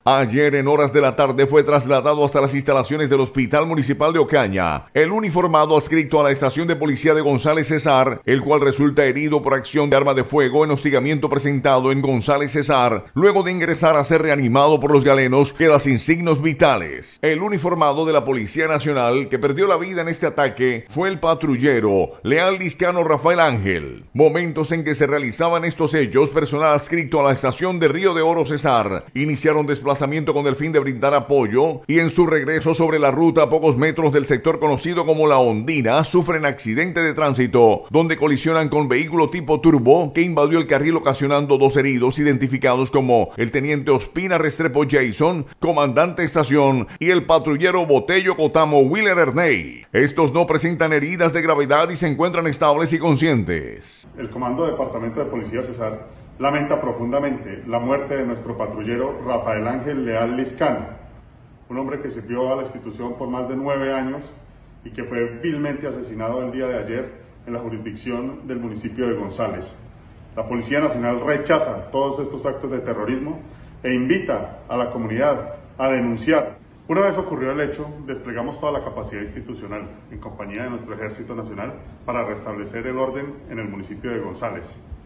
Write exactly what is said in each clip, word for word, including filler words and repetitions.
Ayer en horas de la tarde fue trasladado hasta las instalaciones del Hospital Municipal de Ocaña el uniformado adscrito a la estación de policía de González Cesar, el cual resulta herido por acción de arma de fuego en hostigamiento presentado en González Cesar. Luego de ingresar a ser reanimado por los galenos, queda sin signos vitales. El uniformado de la Policía Nacional que perdió la vida en este ataque fue el patrullero Leal Liscano Rafael Ángel. Momentos en que se realizaban estos hechos, personal adscrito a la estación de Río de Oro Cesar iniciaron desplazamiento con el fin de brindar apoyo, y en su regreso sobre la ruta a pocos metros del sector conocido como La Ondina sufren accidente de tránsito donde colisionan con vehículo tipo turbo que invadió el carril, ocasionando dos heridos identificados como el teniente Ospina Restrepo Jason, comandante estación, y el patrullero Botello Cotamo Willer Erney. Estos no presentan heridas de gravedad y se encuentran estables y conscientes. El Comando Departamento de Policía Cesar lamenta profundamente la muerte de nuestro patrullero Rafael Ángel Leal Liscano, un hombre que sirvió a la institución por más de nueve años y que fue vilmente asesinado el día de ayer en la jurisdicción del municipio de González. La Policía Nacional rechaza todos estos actos de terrorismo e invita a la comunidad a denunciar. Una vez ocurrió el hecho, desplegamos toda la capacidad institucional en compañía de nuestro Ejército Nacional para restablecer el orden en el municipio de González.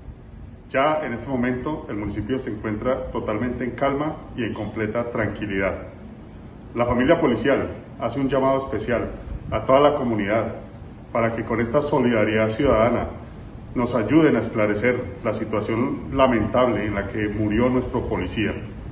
Ya en este momento el municipio se encuentra totalmente en calma y en completa tranquilidad. La familia policial hace un llamado especial a toda la comunidad para que con esta solidaridad ciudadana nos ayuden a esclarecer la situación lamentable en la que murió nuestro policía.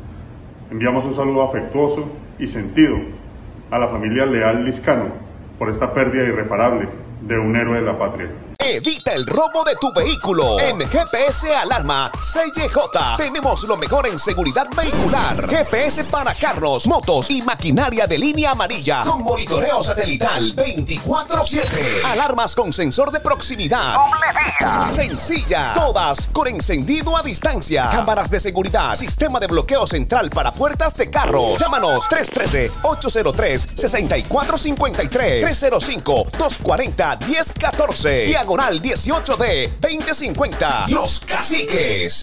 Enviamos un saludo afectuoso y sentido a la familia Leal Liscano por esta pérdida irreparable de un héroe de la patria. Evita el robo de tu vehículo. En G P S Alarma C Y J tenemos lo mejor en seguridad vehicular. G P S para carros, motos y maquinaria de línea amarilla con monitoreo satelital veinticuatro siete. Alarmas con sensor de proximidad. Doble vía. Sencilla. Todas con encendido a distancia. Cámaras de seguridad. Sistema de bloqueo central para puertas de carros. Llámanos tres uno tres, ocho cero tres, seis cuatro cinco tres, tres cero cinco, dos cuatro cero, uno cero uno cuatro. Diagonal dieciocho D veinte cincuenta. Los Caciques.